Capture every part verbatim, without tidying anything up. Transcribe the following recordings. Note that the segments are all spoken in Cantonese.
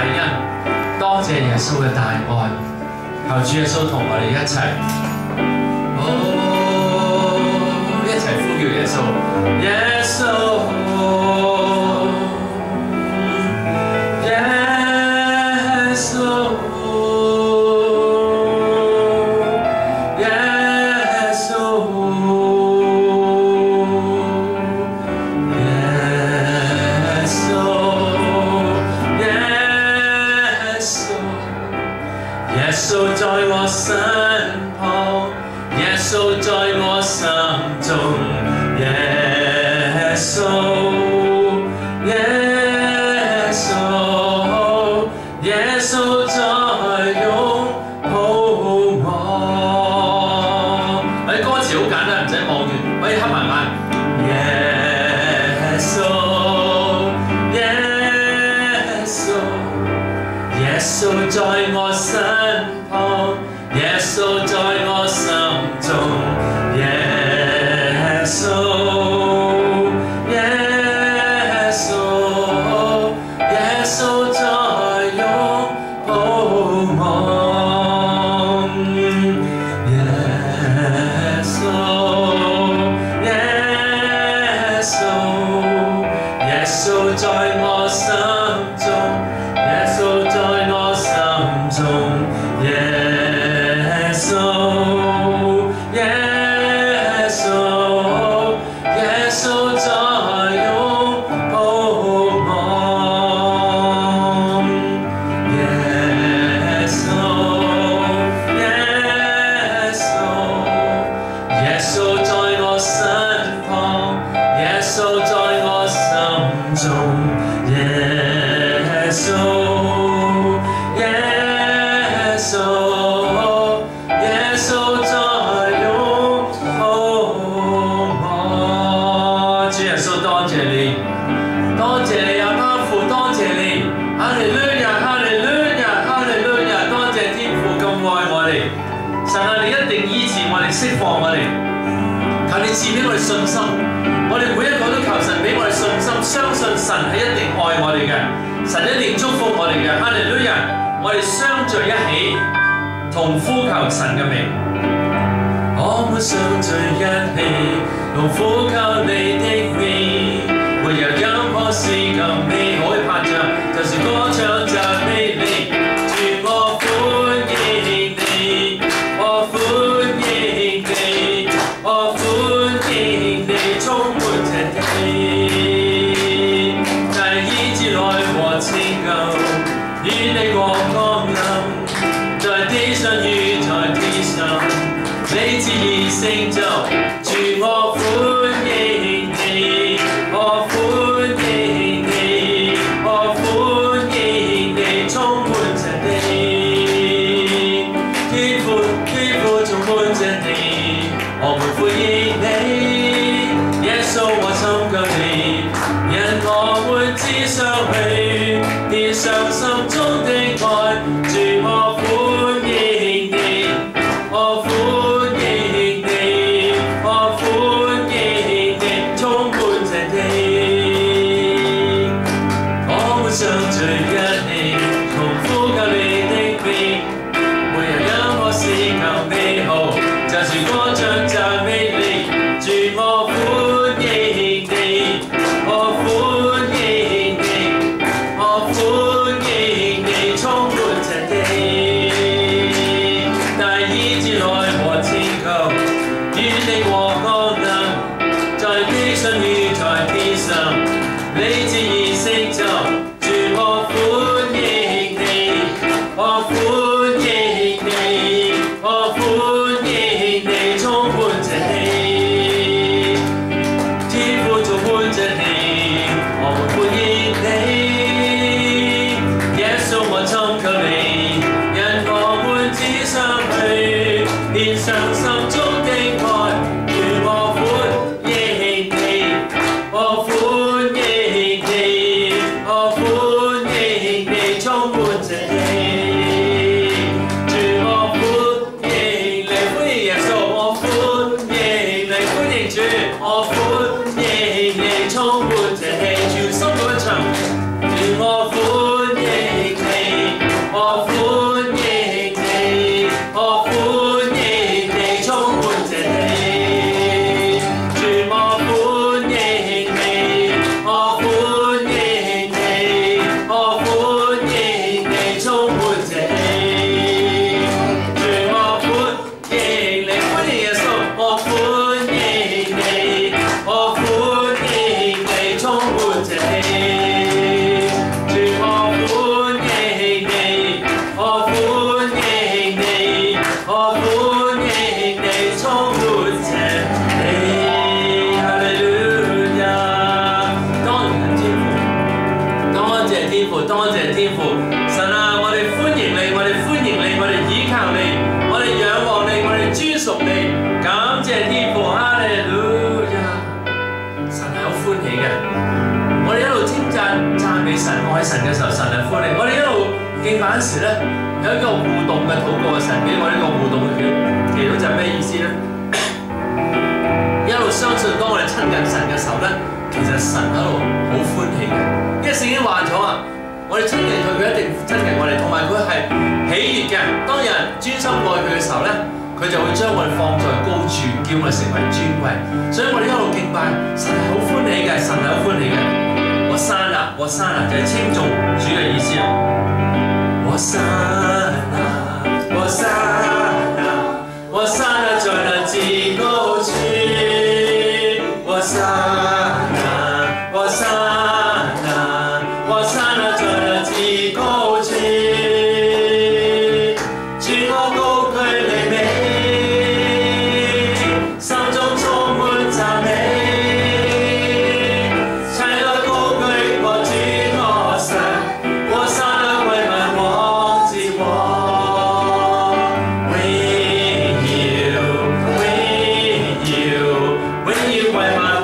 恩，多謝耶穌嘅大愛，求主耶穌同我哋一齊，哦，一齊呼叫耶穌，耶穌。 同呼求神嘅名，我們相聚一起，同呼求你的名，沒有任何事更美好嘅拍掌，就是歌唱讚美你，主我歡迎你，我歡迎你，我歡迎你，充滿着你，在醫治內和拯救，與你過光臨。 在地上與在天上，你旨意成就，主我歡迎你，我歡迎你，我歡迎你，充滿着你，天父天父充滿着你，我們歡迎你，耶穌我尋求你，因我們只想去獻上心中的愛，主我歡。 充滿着氣，全心嗰一場，願我歡迎你。 多謝天父，神啊，我哋歡迎你，我哋歡迎你，我哋倚靠你，我哋仰望你，我哋尊崇你，感謝天父，哈利路亞！神係好歡喜嘅，我哋一路稱讚讚美神、愛神嘅時候，神係歡喜。我哋一路敬拜時咧，有一個互動嘅禱告，神俾我呢個互動嘅祈祈禱就係咩意思咧？一路相信當我哋親近神嘅時候咧，其實神喺度好歡喜嘅，因為聖經話咗啊，我哋親近佢，佢一定親近我哋，同埋佢係喜悅嘅。當有人專心愛佢嘅時候咧，佢就會將我哋放在高處，叫我哋成為尊貴。所以我哋一路敬拜，神係好歡喜嘅，神係好歡喜嘅。我山啊，我山啊，就係稱頌主嘅意思啊。我山啊，我山啊，我山啊，在那至高處。我山啊，我山啊，我山啊，在那至高處，主我高舉你名，心中充滿讚美，齊來高舉我主我神，我山啊歸萬王之王，榮耀榮耀榮耀歸萬。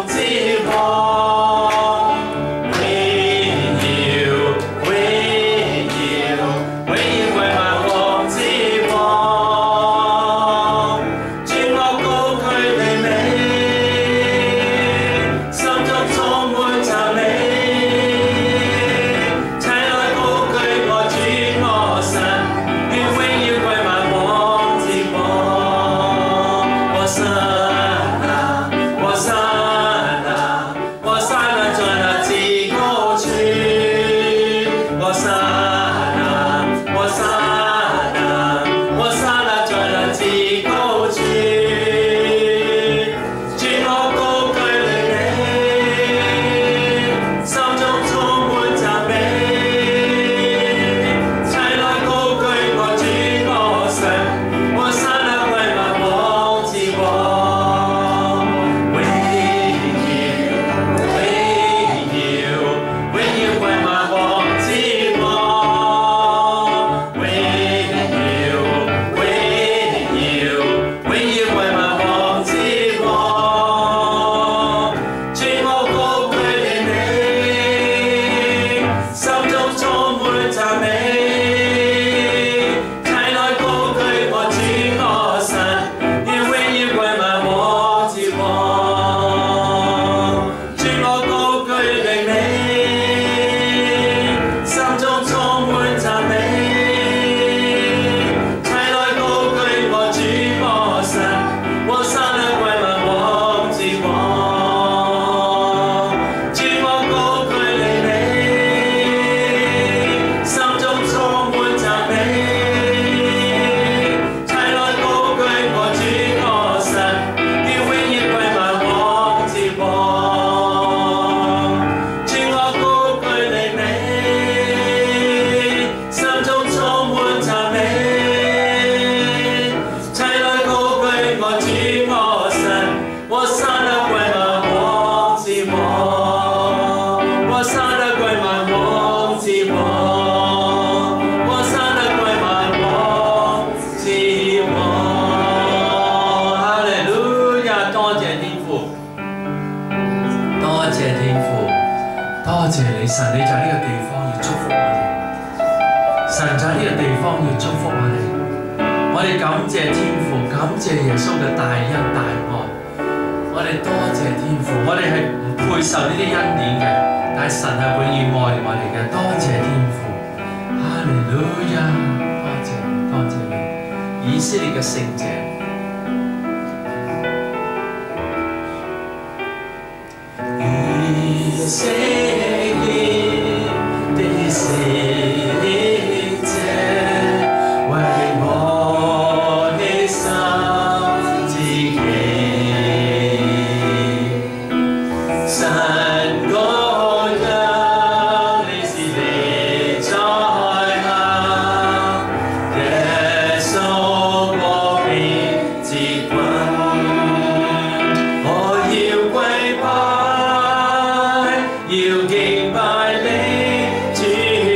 神你就喺呢個地方要祝福我哋，神就喺呢個地方要祝福我哋。我哋感謝天父，感謝耶穌嘅大恩大愛。我哋多謝天父，我哋係唔配受呢啲恩典嘅，但係神係永遠愛我哋嘅。多謝天父，哈利路亞！多謝你，多謝你，以色列嘅聖者。以色列的聖者，為我犧牲自己，神羔羊，你是歷在下，耶穌國榮之君，我要跪拜。要敬拜你，主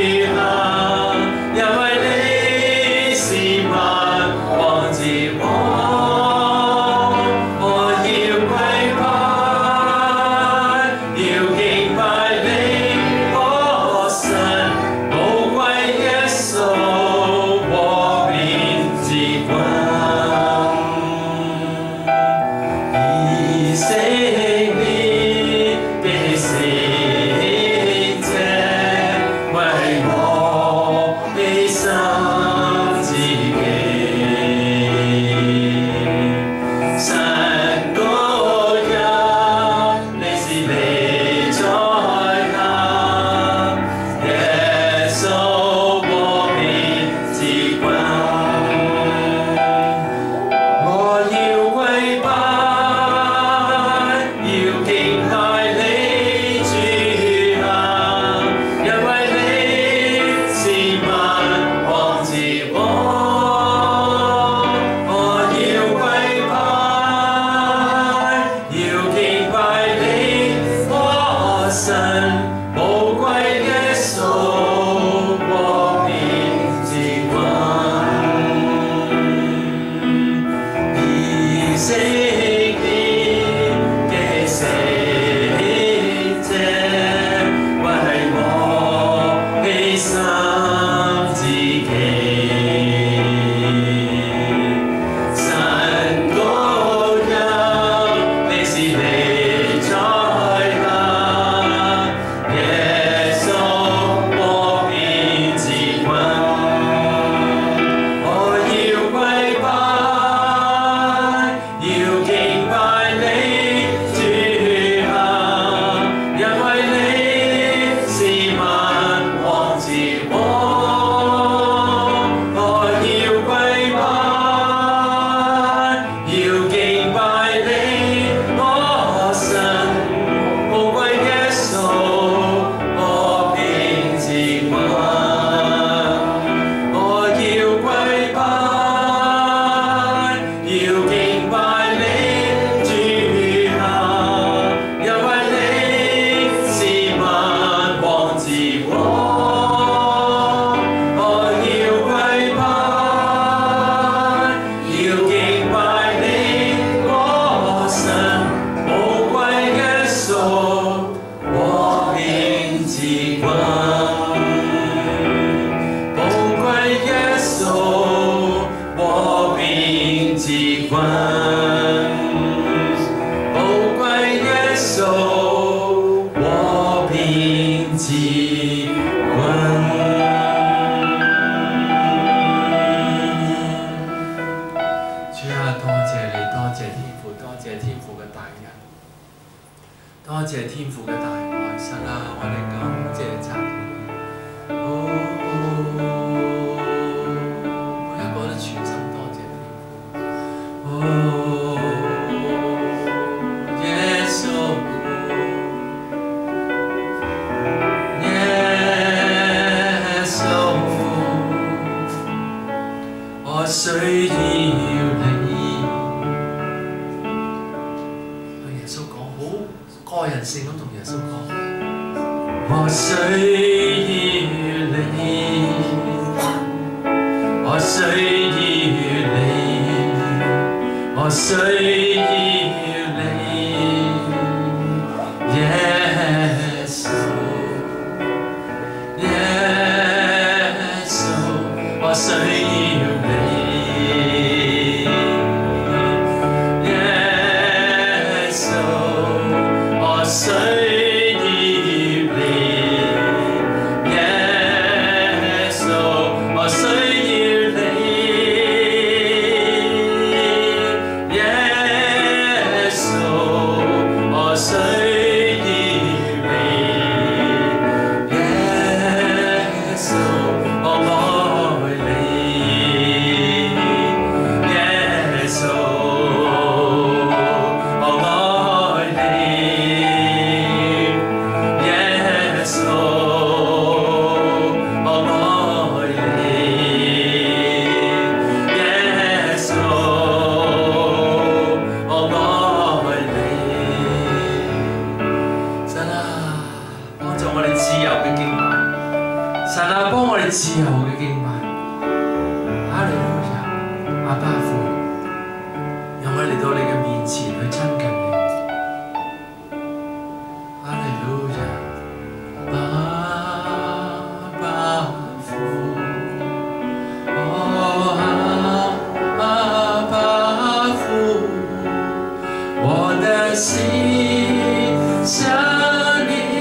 心想你。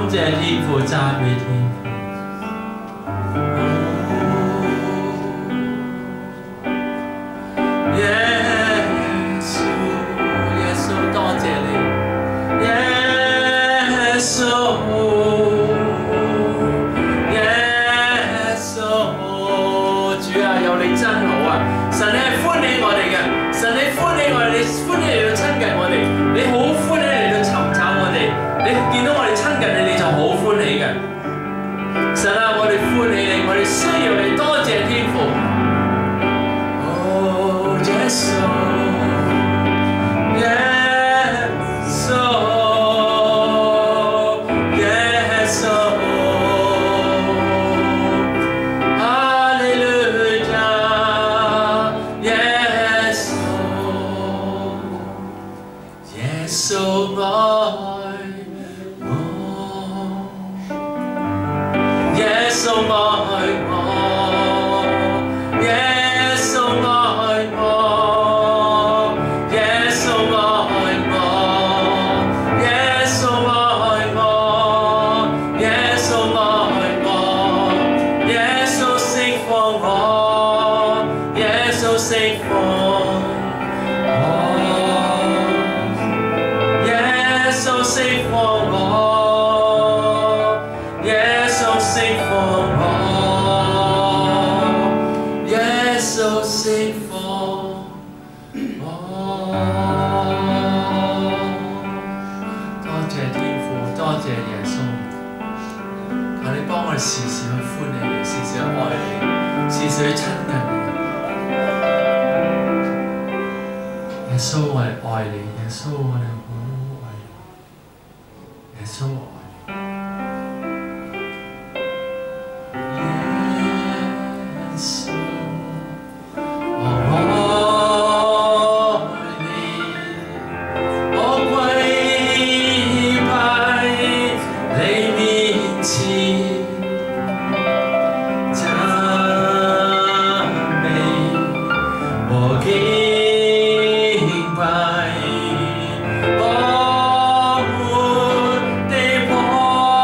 謝天父，讚美天父。耶穌，耶穌，多謝你，耶穌，耶穌，主啊，有你真好啊！神你係歡喜我哋嘅，神你歡喜我哋，你歡喜嚟到親近我哋，你好歡喜嚟到尋找我哋，你見到我哋親近你，你就好歡喜嘅。神啊，我哋歡喜你，我哋需要你，多謝天父。Oh, yes, yes, yes, hallelujah, yes, yes,愛我。耶穌愛我，耶穌愛我，耶穌愛我，耶穌愛我，耶穌愛我，耶穌釋放我，耶穌釋放我，耶穌釋放我。耶穌釋放我，耶穌釋放我。多謝天父，多謝耶穌，求你幫我哋時時去歡喜你，時時去愛你，時時去親近你。耶穌，我哋愛你，耶穌，我哋好愛你，耶穌愛你。我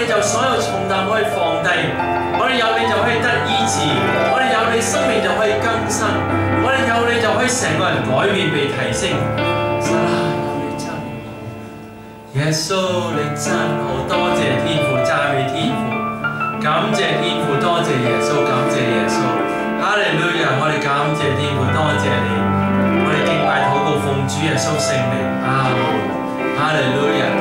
你就所有重擔可以放低，我哋有你就可以得醫治，我哋有你生命就可以更新，我哋有你就可以成個人改變被提升。神啊，有你真好，耶穌你真好，多謝天父，讚美天父，感謝天父，多謝耶穌，感謝耶穌。哈利路亞，我哋感謝天父，多謝你，我哋敬拜禱告奉主耶穌聖名，阿門。哈利路亞。